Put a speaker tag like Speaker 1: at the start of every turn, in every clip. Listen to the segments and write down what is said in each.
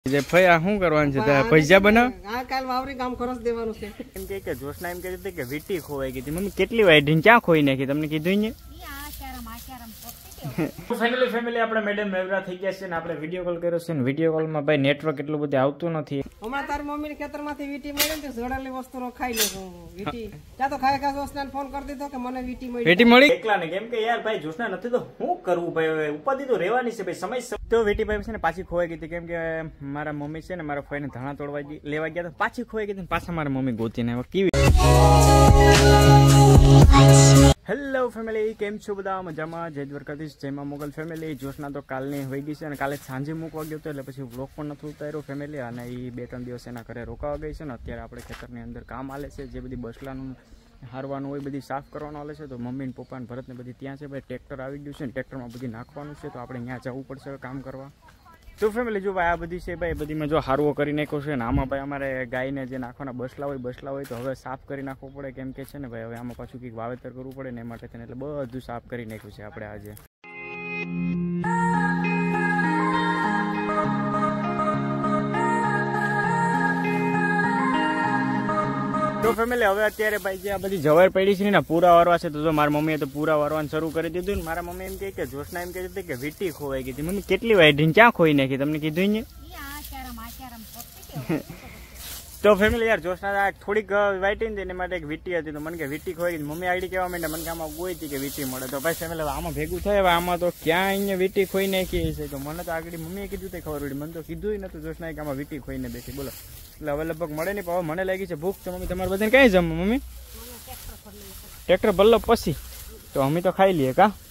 Speaker 1: જે ફયા શું કરવાનું છે પૈસા બનાવ
Speaker 2: હા કાલ વાવરી કામ ખરસ દેવાનું છે
Speaker 1: એમ કે જોશના એમ કહેતી કે વીટી ખોવાઈ ગઈ મમ્મી કેટલી વાઈઢીને ક્યાં ખોઈ નાખી તમને કીધું ને ફેમિલી આપણે મેડમ મેવરા થઈ ગયા છે ને આપણે વિડીયો કોલ કર્યો છે ને વિડીયો કોલમાં ભાઈ નેટવર્ક એટલું બધું આવતું નથી.
Speaker 2: હમણાં તારી મમ્મીને ખેતરમાંથી વીટી મળી ને જોડાયેલી વસ્તુનો ખાઈ લેજો વીટી ત્યાં તો ખાય જોશનાને ફોન કરી દીધો કે મને વીટી મળી
Speaker 1: એકલા ને કેમ કે યાર ભાઈ જોશના નથી તો શું કરવું ભાઈ ઉપાધિ તો રહેવાની છે ભાઈ સમય તો વીટી ભાઈ છે ને પાછી ખોવાઈ ગઈ હતી કેમ કે મારા મમ્મી છે ને મારા ફઈને ધાણા તોડવા લેવા ગયા તો પાછી ખોવાઈ ગઈ પાછા મારા મમ્મી ગોતીને કેવી. હેલો ફેમિલી કેમ છો બધા મજામાં જય દ્વારકાધીશ જયમાં મોગલ ફેમિલી જોશના તો કાલની હોઈ ગઈ છે અને કાલે સાંજે મૂકવા ગયો હતો એટલે પછી વ્લોગ પણ નથી ઉતાર્યો ફેમિલી અને એ 2-3 દિવસ એના ઘરે રોકાવા ગઈ છે ને અત્યારે આપણે ખેતરની અંદર કામ હાલે છે જે બધી બસલાનું હારવાનું હોય બધી સાફ કરવાનું હાલે છે તો મમ્મી ને પપ્પા ને ભરત ને બધી ત્યાં છે ભાઈ ટ્રેક્ટર આવી ગયું છે ને ટ્રેક્ટરમાં બધી નાખવાનું છે તો આપણે ત્યાં જવું પડશે કામ કરવા. તો ફેમિલી જો ભાઈ આ બધી છે ભાઈ બધીમાં જો હારવો કરી નાખ્યો છે ને આમાં ભાઈ અમારે ગાયને જે નાખવાના બસલા હોય તો હવે સાફ કરી નાખવો પડે કેમ કે છે ને ભાઈ હવે આમાં પાછું કંઈક વાવેતર કરવું પડે ને એ માટે એટલે બધું સાફ કરી નાખ્યું છે આપણે આજે. તો ફેમિલી હવે અત્યારે ભાઈ જે આ બધી જવાર પડી છે ને પૂરા વારવા છે તો મારા મમ્મીએ તો પૂરા વારવાનું શરૂ કરી દીધું ને મારા મમ્મી એમ કહે કે જોશના એમ કહેતી કે વીટી ખોવાઈ ગઈ હતી મમ્મી કેટલી વાઈઢીને ક્યાં ખોઈ નાખી તમને કીધું ને. તો ફેમિલી યાર જોશના થોડીક વાઈટી ને એની માટે એક વીટી હતી તો મને કે વીટી ખોઈ ગઈ મમ્મી આઈડી કહેવા માંડે મને કે આમાં ગોઈ હતી કે વીટી મળે તો ભાઈ ફેમિલી આમાં ભેગું થાય આમાં તો ક્યાં અહીંયા વીટી ખોઈ નાખી છે તો મને તો આગળ મમ્મીએ કીધું તે ખબર પડી મને તો કીધું નતું જોશના કે આમાં વીટી ખોઈને બેઠી બોલો એટલે હવે લગભગ મળે નહીં પણ મને લાગી છે ભૂખ તો મમ્મી તમારે બધાને કઈ જમવું મમ્મી ટ્રેક્ટર બલ્લો પછી તો અમે તો ખાઈ લઈએ કા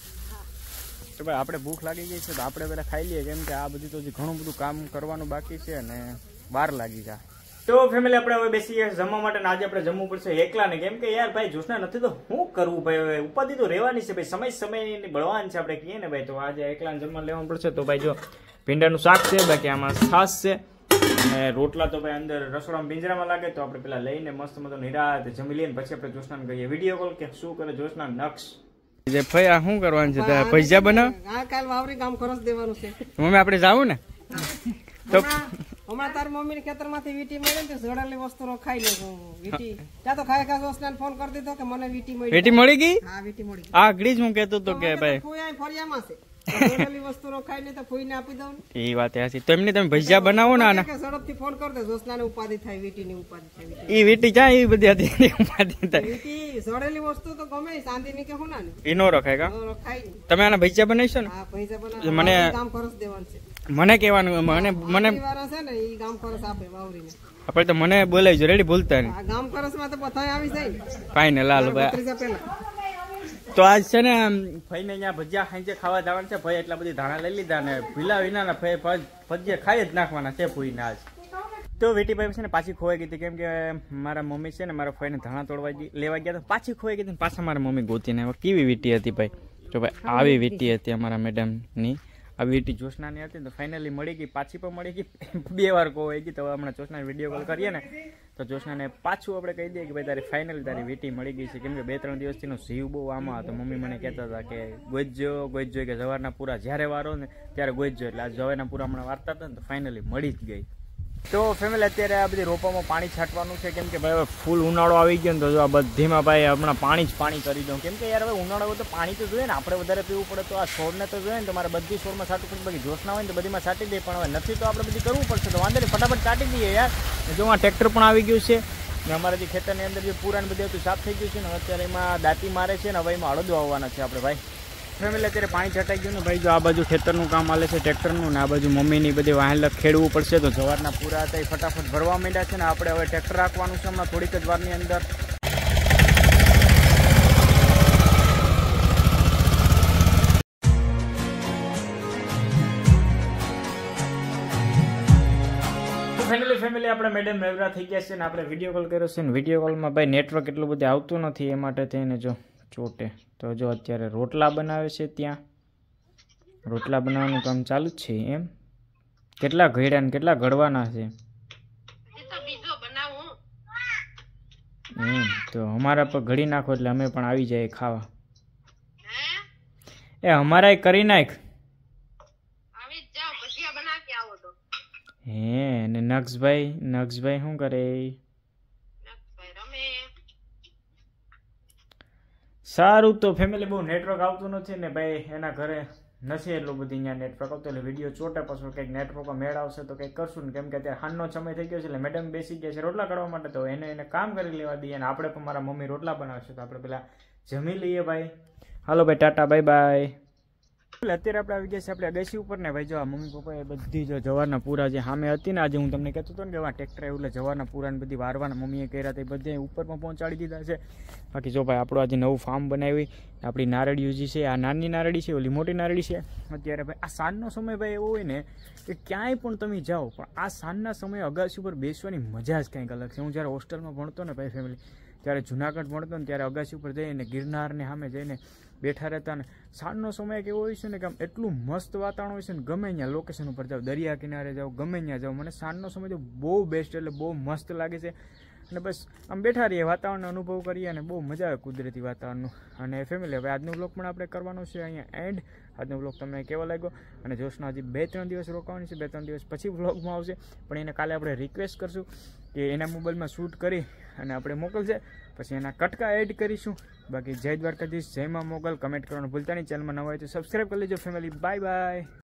Speaker 1: તો ભાઈ આપણે ભૂખ લાગી ગઈ છે તો આપણે બધા ખાઈ લઈએ કેમ કે આ બધું તો ઘણું બધું કામ કરવાનું બાકી છે અને વાર લાગી જાય. તો ફેમિલી આપણે હવે બેસીએ જમવા માટે આજે આપણે જમવું પડશે એકલા ને કેમ કે યાર ભાઈ જોશના નથી તો શું કરવું ભાઈ ઉપાધિ તો રહેવાની છે ભાઈ સમયની બળવાન છે આપણે કહીએ ને ભાઈ તો આજે એકલા જમવા લેવાનું પડશે તો ભાઈ જો ભીંડાનું શાક છે બાકી આમાં છાશ છે અને રોટલા તો ભાઈ અંદર રસોડામાં પિંજરામાં લાગે તો આપણે પેલા લઈને મસ્ત મસ્ત નિરાત જમી લઈએ પછી આપણે જોશનાને કહીએ વિડીયો કોલ કે શું કરે જોશના નક્ષ જે ફયા શું કરવાનું છે પૈસા બનાવ
Speaker 2: હા કાલ વાવરી કામ ખરસ દેવાનું છે
Speaker 1: મમ્મી આપણે જાવું ને તો
Speaker 2: હમણાં તારી મમ્મીને ખેતરમાંથી વીટી મળી ને જોડાયેલી વસ્તુનો ખાઈ લેજો વીટી ત્યાં તો ખાય જોશનાને ફોન કરી દીધો કે મને વીટી મળી ગઈ હા વીટી મળી ગઈ આગળી જ હું કહેતો હતો કે ભાઈ ફરિયામાં છે વસ્તુનો ખાઈને તો ફૂઈને આપી દઉં એ વાત છે તો એમને તમે ભજીયા બનાવો ને ઝડપથી ફોન કરી દે જોશનાને ઉપાધિ થાય વીટીની ઉપાધિ થાય એ વીટી ક્યાં એ બધી હતી ઉપાધિ થાય વીટી જોડેલી વસ્તુ તો ગમે ચાંદીની કે હોના ને એ નો રખાય કા રખાય તમે આના ભજીયા બનાવીશો ને હા ભજીયા બનાવો મને કામ ખરસ દેવાનું છે મને કહેવાનું મને છે ને એ ગામ ખરસ આપે વાવરીને આપણે તો મને બોલાવજો રેડી ભૂલતા નહીં ગામ ખરસમાં તો બધા આવી જાય ફાઈનલ હાલ ભાઈ તો આજ છે ને ભાઈને અહીંયા ભજીયા ખાઈ ખાવા જવાનું છે ભાઈ એટલા બધી ધાણા લઈ લીધા ને ભીલા વિના ભજીયા ખાઈ જ નાખવાના છે ભૂઈને આજ. તો વીટીભાઈ છે ને પાછી ખોવાઈ ગઈ હતી કેમ કે મારા મમ્મી છે ને મારા ફઈને ધાણા તોડવા લેવા ગયા તો પાછી ખોવાઈ ગઈ હતી પાછા મારા મમ્મી ગોતીને કેવી વીટી હતી ભાઈ તો ભાઈ આવી વીટી હતી અમારા મેડમની આ વીટી જોશનાની હતી તો ફાઇનલી મળી ગઈ પાછી પણ મળી ગઈ 2 વાર ખોવાઈ ગઈ તો હમણાં જોશનાને વિડીયો કોલ કરીએ ને તો જોશનાને પાછું આપણે કહી દઈએ કે ભાઈ તારી ફાઇનલી તારી વીટી મળી ગઈ છે કેમ કે 2-3 દિવસથી જીવ બહુ આમાં હતો મમ્મી મને કહેતા હતા કે ગોઈજો કે જવારના પૂરા જ્યારે વારો ને ત્યારે ગોઈજો એટલે આ જવારના પૂરા હમણાં વારતા હતા ને તો ફાઇનલી મળી જ ગઈ. તો ફેમિલી અત્યારે આ બધી રોપામાં પાણી છાંટવાનું છે કેમ કે ભાઈ ફૂલ ઉનાળો આવી ગયો ને તો જો આ બધીમાં ભાઈ હમણાં પાણી કરી દઉં કેમ કે યાર હવે ઉનાળો હોય તો પાણી તો જોઈએ ને આપણે વધારે પીવું પડે તો આ છોડને તો જોઈએ ને તો મારે બધી છોડમાં છાંટવું પડે બાકી જોશના હોય ને તો બધીમાં છાંટી દે પણ હવે નથી તો આપણે બધી કરવું પડશે તો વાંધો નહીં ફટાફટ છાંટી દઈએ યાર. જો આ ટ્રેક્ટર પણ આવી ગયું છે ને અમારા જે ખેતરની અંદર જે પૂરા બધું હતું સાફ થઈ ગયું છે ને અત્યારે એમાં દાંતી મારે છે ને હવે એમાં અડદો આવવાના છે આપણે ભાઈ. ફેમિલી અત્યારે પાણી છટાઈ ગયું ને ભાઈ જો આ બાજુ ખેતરનું કામ હાલે છે ટ્રેક્ટરનું ને આ બાજુ મમ્મીની બધી વાહન ખેડવું પડશે તો જવારના પૂરા હતા એ ફટાફટ ભરવા માંડ્યા છે ને આપણે હવે ટ્રેક્ટર રાખવાનું છે હમણાં થોડીક જ વારની અંદર. ફેમિલી આપણે મેડમ મેવરા થઈ ગયા છે ને આપણે વિડીયો કોલ કર્યો છે ને વિડીયો કોલમાં ભાઈ નેટવર્ક એટલું બધું આવતું નથી એ માટે થઈને જો ચોટે તો જો અત્યારે રોટલા બનાવે છે ત્યાં રોટલા બનાવવાનું કામ ચાલુ જ છે એમ કેટલા ઘડ્યા ને કેટલા ઘડવાના છે એમ તો અમારા પર ઘડી નાખો એટલે અમે પણ આવી જાય ખાવા એ અમારા કરી નાખ
Speaker 1: હે ને નક્ષભાઈ શું કરે? સારું તો ફેમિલી બહુ નેટવર્ક આવતું નથી ને ભાઈ, એના ઘરે નથી એટલું બધું અહીંયા નેટવર્ક આવતું, એટલે વિડીયો ચોટે પછી કંઈક નેટવર્કમાં મેળ આવશે તો કંઈક કરશું ને, કેમ કે અત્યારે હાનનો સમય થઈ ગયો છે એટલે મેડમ બેસી ગયા છે રોટલા કરવા માટે, તો એને કામ કરી લેવા દઈએ અને આપણે પણ મારા મમ્મી રોટલા બનાવશે તો આપણે પેલા જમી લઈએ ભાઈ. હાલો ભાઈ, ટાટા બાય બાય. અત્યારે આપણે આવી ગયા છે આપણે અગાસી ઉપર ને ભાઈ, જો આ મમ્મી પપ્પાએ બધી જો જવારના પૂરા જે સામે હતી ને, આજે હું તમને કહેતો હતો ને કે આ ટ્રેક્ટર એવું એટલે જવારના પૂરા બધી વારવાના મમ્મીએ કર્યા હતા, બધે ઉપર પણ પહોંચાડી દીધા છે. બાકી જો ભાઈ આપણું આજે નવું ફાર્મ બનાવી, આપણી નારળીઓ જે છે, આ નાની નારળી છે, ઓલી મોટી નારળી છે. અત્યારે ભાઈ આ સાંજનો સમય ભાઈ એવો હોય ને કે ક્યાંય પણ તમે જાઓ, પણ આ સાંજના સમયે અગાસી ઉપર બેસવાની મજા જ કંઈક અલગ છે. હું જ્યારે હોસ્ટેલમાં ભણતો ને ભાઈ ફેમિલી, ત્યારે જુનાગઢ ભણતો ને ત્યારે અગાસી ઉપર જઈને ગિરનારને સામે જઈને બેઠા રહેતા ને, સાંજનો સમય કેવો હોય છે ને કે આમ એટલું મસ્ત વાતાવરણ હોય છે ને, ગમે ત્યાં લોકેશન ઉપર જાઓ, દરિયા કિનારે જાઓ, ગમે ત્યાં જાઓ, મને સાંજનો સમય તો બહુ બેસ્ટ એટલે બહુ મસ્ત લાગે છે. અને બસ આમ બેઠા રહીએ, વાતાવરણનો અનુભવ કરીએ અને બહુ મજા આવે કુદરતી વાતાવરણનું. અને ફેમિલી હવે આજનો વ્લોગ પણ આપણે કરવાનો છે અહીંયા એન્ડ. આજનો વ્લોગ તમને કેવો લાગ્યો? અને જોશના હજી 2-3 દિવસ રોકાવાની છે, 2-3 દિવસ પછી વ્લોગમાં આવશે, પણ એને કાલે આપણે રિક્વેસ્ટ કરશું કે એના મોબાઈલમાં શૂટ કરી અને આપણે મોકલશે, પછી એના કટકા એડ કરીશું. બાકી જય દ્વારકાધીશ, જય માં મોગલ. કમેન્ટ કરવાનું ભૂલતા નહીં, ચેનલમાં નવા હોય તો સબસ્ક્રાઈબ કરી લેજો ફેમિલી. Bye bye.